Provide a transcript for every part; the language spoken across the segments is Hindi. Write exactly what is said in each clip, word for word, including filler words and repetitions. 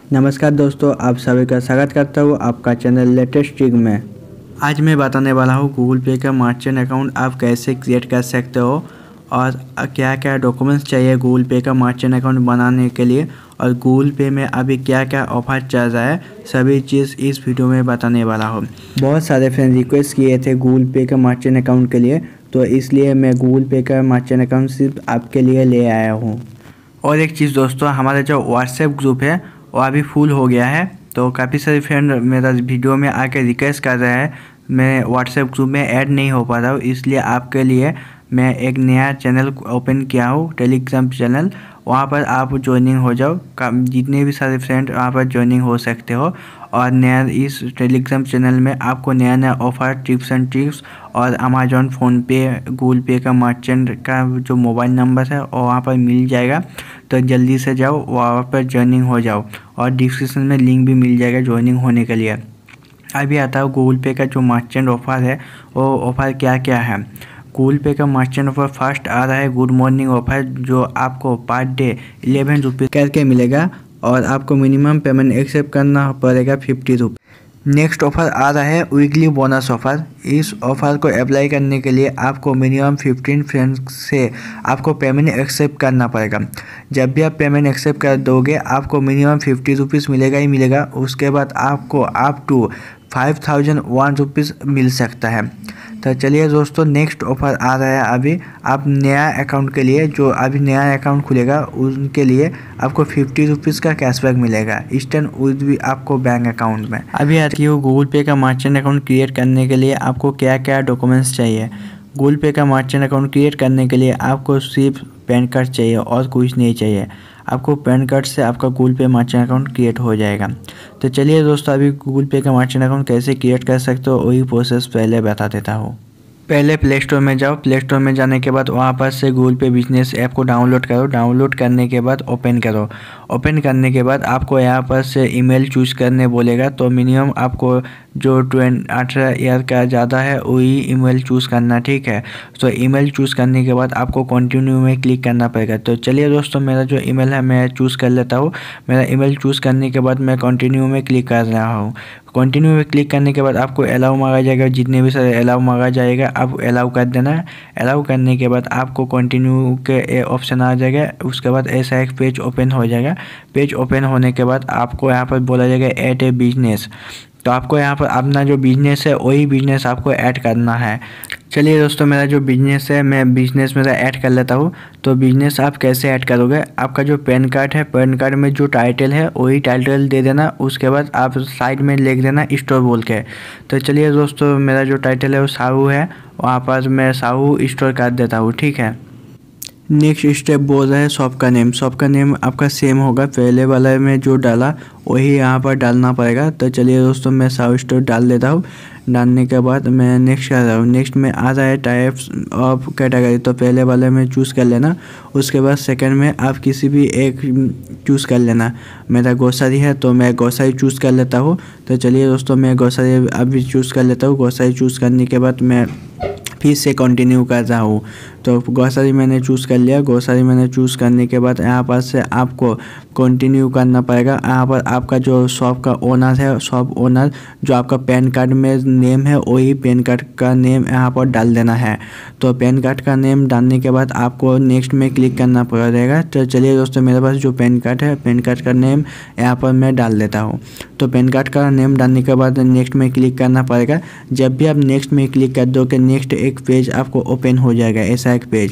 नमस्कार दोस्तों, आप सभी का स्वागत करता हूँ आपका चैनल लेटेस्ट ट्रिक में। आज मैं बताने वाला हूँ गूगल पे का मर्चेंट अकाउंट आप कैसे क्रिएट कर सकते हो और क्या क्या डॉक्यूमेंट्स चाहिए गूगल पे का मर्चेंट अकाउंट बनाने के लिए, और गूगल पे में अभी क्या क्या ऑफर चल रहा है, सभी चीज़ इस वीडियो में बताने वाला हूँ। बहुत सारे फ्रेंड रिक्वेस्ट किए थे गूगल पे का मर्चेंट अकाउंट के लिए, तो इसलिए मैं गूगल पे का मर्चेंट अकाउंट सिर्फ आपके लिए ले आया हूँ। और एक चीज़ दोस्तों, हमारा जो व्हाट्सएप ग्रुप है वो अभी फुल हो गया है, तो काफ़ी सारे फ्रेंड मेरा वीडियो में आके रिक्वेस्ट कर रहे हैं मैं व्हाट्सएप ग्रुप में ऐड नहीं हो पा रहा हूँ, इसलिए आपके लिए मैं एक नया चैनल ओपन किया हूँ, टेलीग्राम चैनल। वहाँ पर आप ज्वाइनिंग हो जाओ, जितने भी सारे फ्रेंड वहाँ पर ज्वाइनिंग हो सकते हो। और नया इस टेलीग्राम चैनल में आपको नया नया ऑफ़र, टिप्स एंड ट्रिक्स और अमेजॉन, फ़ोनपे, गूगल पे का मर्चेंट का जो मोबाइल नंबर है वो वहाँ पर मिल जाएगा। तो जल्दी से जाओ, वहाँ पर ज्वाइनिंग हो जाओ, और डिस्क्रिप्शन में लिंक भी मिल जाएगा ज्वाइनिंग होने के लिए। अभी आता है गूगल पे का जो मर्चेंट ऑफ़र है वो ऑफ़र क्या क्या है। गूगल पे का मर्चेंट ऑफर फर्स्ट आ रहा है गुड मॉर्निंग ऑफर, जो आपको पर डे इलेवन रुपीज़ करके मिलेगा और आपको मिनिमम पेमेंट एक्सेप्ट करना पड़ेगा फिफ्टी रुपीज़। नेक्स्ट ऑफर आ रहा है वीकली बोनस ऑफर। इस ऑफर को अप्लाई करने के लिए आपको मिनिमम फिफ्टीन फ्रेंड्स से आपको पेमेंट एक्सेप्ट करना पड़ेगा। जब भी आप पेमेंट एक्सेप्ट कर दोगे आपको मिनिमम फिफ्टी रुपीज़ मिलेगा ही मिलेगा। उसके बाद आपको up to five thousand one rupees मिल सकता है। तो चलिए दोस्तों, नेक्स्ट ऑफर आ रहा है अभी आप नया अकाउंट के लिए, जो अभी नया अकाउंट खुलेगा उनके लिए आपको फिफ्टी रुपीज़ का कैशबैक मिलेगा इंस्टेंट विद भी आपको बैंक अकाउंट में। अभी आती है गूगल पे का मर्चेंट अकाउंट क्रिएट करने के लिए आपको क्या क्या डॉक्यूमेंट्स चाहिए। गूगल पे का मर्चेंट अकाउंट क्रिएट करने के लिए आपको सिर्फ पैन कार्ड चाहिए और कुछ नहीं चाहिए। आपको पैन कार्ड से आपका गूगल पे मर्चेंट अकाउंट क्रिएट हो जाएगा। तो चलिए दोस्तों, अभी गूगल पे का मर्चेंट अकाउंट कैसे क्रिएट कर सकते हो वही प्रोसेस पहले बता देता हूँ। पहले प्ले स्टोर में जाओ, प्ले स्टोर में जाने के बाद वहाँ पर से गूगल पे बिजनेस ऐप को डाउनलोड करो। डाउनलोड करने के बाद ओपन करो। ओपन करने के बाद आपको यहाँ पर से ईमेल चूज़ करने बोलेगा, तो मिनिमम आपको जो ट्वेंटी अठारह ईयर का ज़्यादा है वही ईमेल चूज़ करना, ठीक है। तो ईमेल चूज़ करने के बाद आपको कंटिन्यू में क्लिक करना पड़ेगा। तो चलिए दोस्तों, मेरा जो ईमेल है मैं चूज़ कर लेता हूँ। मेरा ईमेल चूज़ करने के बाद मैं कंटिन्यू में क्लिक कर रहा हूँ। कंटिन्यू में क्लिक करने के बाद आपको अलाउ मांगा जाएगा, जितने भी सारे अलाउ मांगा जाएगा आप अलाउ कर देना है। अलाउ करने के बाद आपको कंटिन्यू के ऑप्शन आ जाएगा। उसके बाद ऐसा एक पेज ओपन हो जाएगा। पेज ओपन होने के बाद आपको यहाँ पर बोला जाएगा ऐड ए बिजनेस, तो आपको यहाँ पर अपना जो बिजनेस है वही बिजनेस आपको ऐड करना है। चलिए दोस्तों, मेरा जो बिजनेस है मैं बिजनेस मेरा ऐड कर लेता हूँ। तो बिजनेस आप कैसे ऐड करोगे, आपका जो पैन कार्ड है, पैन कार्ड में जो टाइटल है वही टाइटल दे देना। उसके बाद आप साइड में लिख देना स्टोर बोल के। तो चलिए दोस्तों, मेरा जो टाइटल है वो साहू है, वहाँ पर मैं साहू स्टोर कर देता हूँ, ठीक है। नेक्स्ट स्टेप बोल रहा है शॉप का नेम। शॉप का नेम आपका सेम होगा, पहले वाला में जो डाला वही यहाँ पर डालना पड़ेगा। तो चलिए दोस्तों, मैं साहू स्टोर डाल देता हूँ। डालने के बाद मैं नेक्स्ट कर रहा हूँ। नेक्स्ट में आ रहा है टाइप्स ऑफ कैटेगरी, तो पहले वाले में चूज़ कर लेना। उसके बाद सेकंड में आप किसी भी एक चूज़ कर लेना। मेरा ग्रोसरी है तो मैं ग्रोसरी चूज़ कर लेता हूँ। तो चलिए दोस्तों, मैं ग्रोसरी अभी चूज़ कर लेता हूँ। ग्रोसरी चूज़ करने के बाद मैं फिर से कंटिन्यू कर रहा हूँ। तो ग्रोसरी मैंने चूज़ कर लिया। ग्रोसरी मैंने चूज़ करने के बाद यहाँ पर से आपको कंटिन्यू करना पड़ेगा। यहाँ पर आपका जो शॉप का ओनर है, शॉप ओनर जो आपका पैन कार्ड में नेम है वही पैन कार्ड का नेम यहाँ पर डाल देना है। तो पैन कार्ड का नेम डालने के बाद आपको नेक्स्ट में क्लिक करना पड़ेगा। तो चलिए दोस्तों, मेरे पास जो पैन कार्ड है, पैन कार्ड का नेम यहाँ पर मैं डाल देता हूँ। तो पैन कार्ड का नेम डालने के बाद नेक्स्ट में क्लिक करना पड़ेगा। जब भी आप नेक्स्ट में क्लिक कर दोगे नेक्स्ट एक पेज आपको ओपन हो जाएगा, ऐसा एक पेज।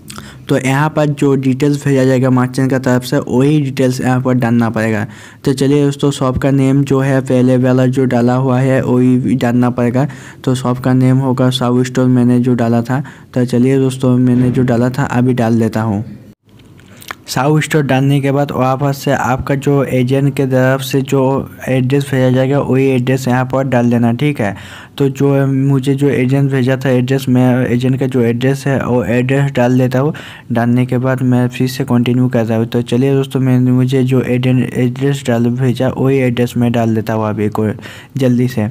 तो यहाँ पर जो डिटेल्स भेजा जाएगा मर्चेंट का तरफ से वही डिटेल्स यहाँ पर डालना पड़ेगा। तो चलिए दोस्तों, शॉप का नेम जो है पहले वाला जो डाला हुआ है वही डालना पड़ेगा। तो शॉप का नेम होगा साहू स्टोर, मैंने जो डाला था। तो चलिए दोस्तों, मैंने जो डाला था अभी डाल देता हूँ। साहू स्टोर डालने के बाद वहाँ पर से आपका जो एजेंट के तरफ से जो एड्रेस भेजा जाएगा वही एड्रेस यहाँ पर डाल देना, ठीक है। तो जो मुझे जो एजेंट भेजा था एड्रेस, मैं एजेंट का जो एड्रेस है वो एड्रेस डाल देता हूँ। डालने के बाद मैं फिर से कंटिन्यू कर रहा हूँ। तो चलिए दोस्तों, मैंने मुझे जो एजेंट एड्रेस डाल भेजा वही एड्रेस मैं डाल देता हूँ अभी को जल्दी से।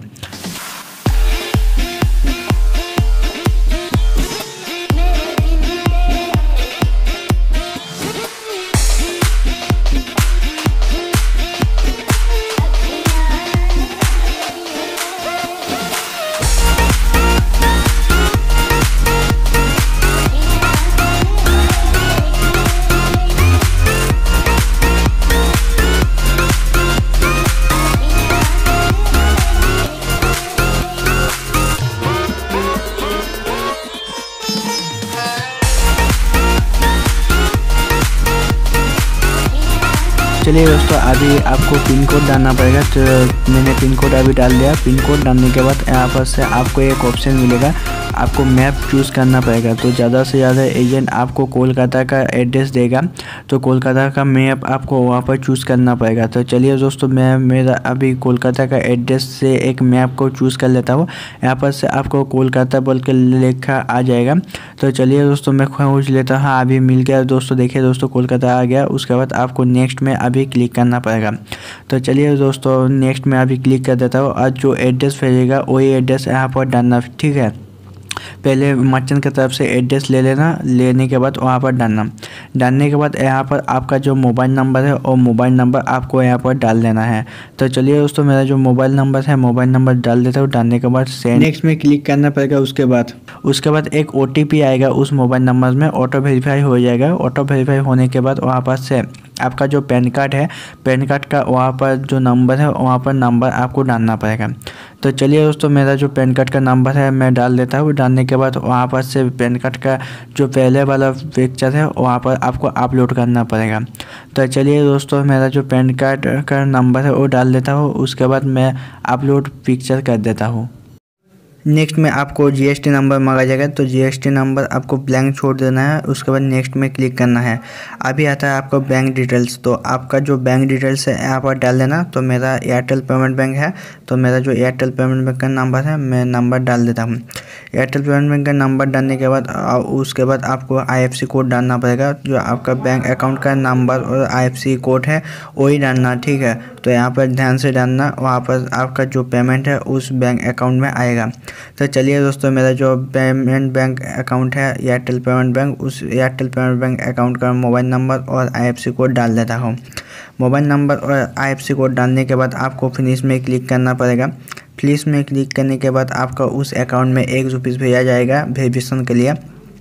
चलिए दोस्तों, अभी आपको पिन कोड डालना पड़ेगा। तो मैंने पिन कोड अभी डाल दिया। पिन कोड डालने के बाद यहाँ पर से आपको एक ऑप्शन मिलेगा, आपको मैप चूज़ करना पड़ेगा। तो ज़्यादा से ज़्यादा एजेंट आपको कोलकाता का एड्रेस देगा, तो कोलकाता का मैप आपको वहाँ पर चूज़ करना पड़ेगा। तो चलिए दोस्तों, मैं मेरा अभी कोलकाता का एड्रेस से एक मैप को चूज़ कर लेता हूँ। यहाँ पर से आपको कोलकाता बोल के लिखा आ जाएगा। तो चलिए दोस्तों, मैं खोज लेता हूँ। अभी मिल गया दोस्तों। देखिए दोस्तों, कोलकाता आ गया। उसके बाद आपको नेक्स्ट में अभी क्लिक करना पड़ेगा। तो चलिए दोस्तों, नेक्स्ट में अभी क्लिक कर देता हूँ और जो एड्रेस भेजेगा वही एड्रेस यहाँ पर डालना, ठीक है। पहले मर्चेंट की तरफ से एड्रेस ले लेना, लेने के बाद वहाँ पर डालना। डालने के बाद यहाँ पर आपका जो मोबाइल नंबर है और मोबाइल नंबर आपको यहाँ पर डाल देना है। तो चलिए दोस्तों, मेरा जो मोबाइल नंबर है मोबाइल नंबर डाल देता हूँ। डालने के बाद सेंड नेक्स्ट में क्लिक करना पड़ेगा। उसके बाद उसके बाद एक ओ टी पी आएगा उस मोबाइल नंबर में, ऑटो वेरीफाई हो जाएगा। ऑटो वेरीफाई होने के बाद वहाँ पर से आपका जो पैन कार्ड है, पैन कार्ड का वहाँ पर जो नंबर है वहाँ पर नंबर आपको डालना पड़ेगा। तो चलिए दोस्तों, मेरा जो पैन कार्ड का नंबर है मैं डाल देता हूँ। डालने के बाद वहाँ पर से पैन कार्ड का जो पहले वाला पिक्चर है वहाँ पर आपको अपलोड करना पड़ेगा। तो चलिए दोस्तों, मेरा जो पैन कार्ड का नंबर है वो डाल देता हूँ। उसके बाद मैं अपलोड पिक्चर कर देता हूँ। नेक्स्ट में आपको जीएसटी नंबर मांगा जाएगा, तो जीएसटी नंबर आपको ब्लैंक छोड़ देना है। उसके बाद नेक्स्ट में क्लिक करना है। अभी आता है आपको बैंक डिटेल्स, तो आपका जो बैंक डिटेल्स है यहाँ पर डाल देना। तो मेरा एयरटेल पेमेंट बैंक है, तो मेरा जो एयरटेल पेमेंट बैंक का नंबर है मैं नंबर डाल देता हूँ। एयरटेल पेमेंट बैंक का नंबर डालने के बाद उसके बाद आपको आईएफएससी कोड डालना पड़ेगा। जो आपका बैंक अकाउंट का नंबर और आईएफएससी कोड है वही डालना, ठीक है। तो यहाँ पर ध्यान से डालना, वहाँ पर आपका जो पेमेंट है उस बैंक अकाउंट में आएगा। तो चलिए दोस्तों, मेरा जो पेमेंट बैंक अकाउंट है एयरटेल पेमेंट बैंक, उस एयरटेल पेमेंट बैंक अकाउंट का मोबाइल नंबर और आईएफएससी कोड डाल देता हूँ। मोबाइल नंबर और आईएफएससी कोड डालने के बाद आपको फिनिश में क्लिक करना पड़ेगा। फिनिश में क्लिक करने के बाद आपका उस अकाउंट में एक रुपीज़ भेजा जाएगा वेरिफिकेशन के लिए।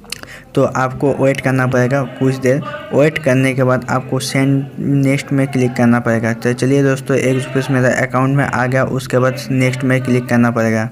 तो आपको वेट करना पड़ेगा कुछ देर। वेट करने के बाद आपको सेंड नेक्स्ट में क्लिक करना पड़ेगा। तो चलिए दोस्तों, एक रुपीज़ मेरा अकाउंट में आ गया। उसके बाद नेक्स्ट में क्लिक करना पड़ेगा।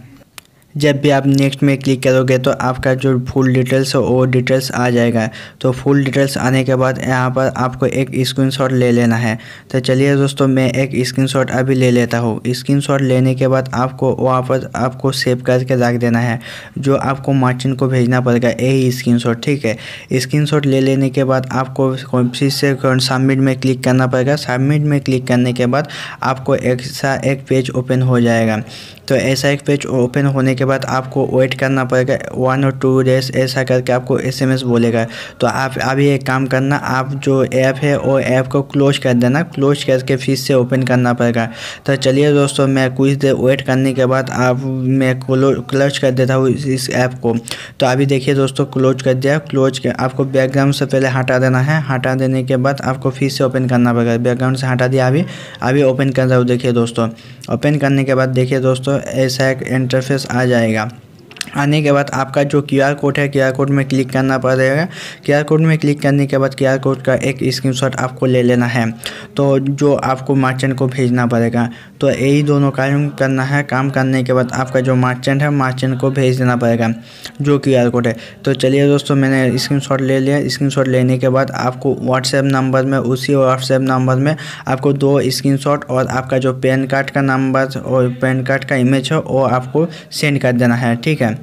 जब भी आप नेक्स्ट में क्लिक करोगे तो आपका जो फुल डिटेल्स है वो डिटेल्स आ जाएगा। तो फुल डिटेल्स आने के बाद यहाँ पर आपको एक स्क्रीनशॉट ले लेना है। तो चलिए दोस्तों, मैं एक स्क्रीनशॉट अभी ले लेता हूँ। स्क्रीनशॉट लेने के बाद आपको वहाँ पर आपको सेव करके रख देना है। जो आपको मर्चेंट को भेजना पड़ेगा यही स्क्रीनशॉट, ठीक है। स्क्रीनशॉट ले लेने के बाद आपको फिर से सबमिट में क्लिक करना पड़ेगा। सबमिट में क्लिक करने के बाद आपको ऐसा एक पेज ओपन हो जाएगा। तो ऐसा एक पेज ओपन होने के बाद आपको वेट करना पड़ेगा वन और टू डेज, ऐसा करके आपको एसएमएस बोलेगा। तो आप अभी एक काम करना, आप जो ऐप है वो ऐप को क्लोज कर देना। क्लोज करके फिर से ओपन करना पड़ेगा। तो चलिए दोस्तों, मैं कुछ देर वेट करने के बाद आप मैं क्लोज कर देता हूँ इस ऐप को। तो अभी देखिए दोस्तों, क्लोज कर दिया। क्लोज कर आपको बैकग्राउंड से पहले हटा देना है। हटा देने के बाद आपको फिर से ओपन करना पड़ेगा। बैकग्राउंड से हटा दिया, अभी अभी ओपन कर रहा हूँ। देखिए दोस्तों, ओपन करने के बाद देखिए दोस्तों ऐसा एक इंटरफेस आ जाएगा। आने के बाद आपका जो क्यूआर कोड है, क्यूआर कोड में क्लिक करना पड़ेगा। क्यूआर कोड में क्लिक करने के बाद क्यूआर कोड का एक स्क्रीनशॉट आपको ले लेना है। तो जो आपको मर्चेंट को भेजना पड़ेगा। तो यही दोनों काम करना है। काम करने के बाद आपका जो मर्चेंट है मर्चेंट को भेज देना पड़ेगा जो क्यूआर कोड है। तो चलिए दोस्तों, मैंने स्क्रीनशॉट ले लिया। स्क्रीनशॉट लेने के बाद आपको व्हाट्सएप नंबर में, उसी व्हाट्सएप नंबर में आपको दो स्क्रीनशॉट और आपका जो पैन कार्ड का नंबर और पैन कार्ड का इमेज है वो आपको सेंड कर देना है, ठीक है।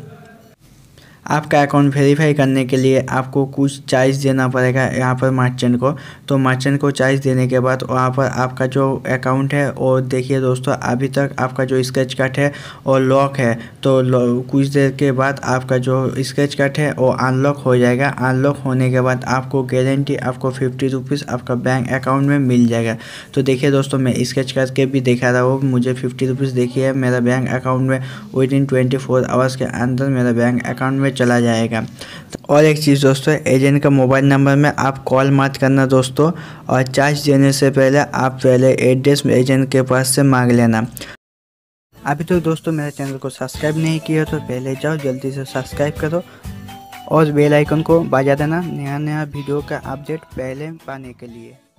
आपका अकाउंट वेरीफाई करने के लिए आपको कुछ चार्ज देना पड़ेगा यहाँ पर मर्चेंट को। तो मर्चेंट को चार्ज देने के बाद वहाँ पर आपका जो अकाउंट है और देखिए दोस्तों, अभी तक आपका जो स्क्रैच कार्ड है और लॉक है। तो कुछ देर के बाद आपका जो स्क्रैच कार्ड है वो अनलॉक हो जाएगा। अनलॉक होने के बाद आपको गारंटी आपको फिफ्टी रुपीज़ आपका बैंक अकाउंट में मिल जाएगा। तो देखिए दोस्तों, मैं स्क्रैच कार्ड के भी दिखा रहा हूँ। मुझे फिफ्टी रुपीज़ देखिए मेरा बैंक अकाउंट में within twenty four hours के अंदर मेरा बैंक अकाउंट में चला जाएगा। और एक चीज़ दोस्तों, एजेंट का मोबाइल नंबर में आप कॉल मत करना दोस्तों। और चार्ज देने से पहले आप पहले एड्रेस एजेंट के पास से मांग लेना। अभी तो दोस्तों मेरे चैनल को सब्सक्राइब नहीं किया तो पहले जाओ जल्दी से सब्सक्राइब करो और बेल आइकन को बजा देना नया नया वीडियो का अपडेट पहले पाने के लिए।